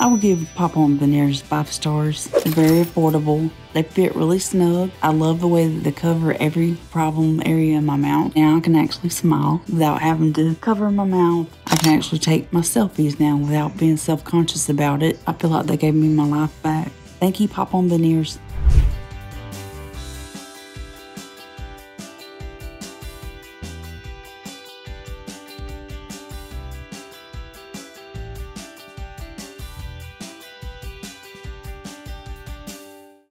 I would give Pop-On Veneers 5 stars. They're very affordable. They fit really snug. I love the way that they cover every problem area in my mouth. Now I can actually smile without having to cover my mouth. I can actually take my selfies now without being self-conscious about it. I feel like they gave me my life back. Thank you, Pop-On Veneers.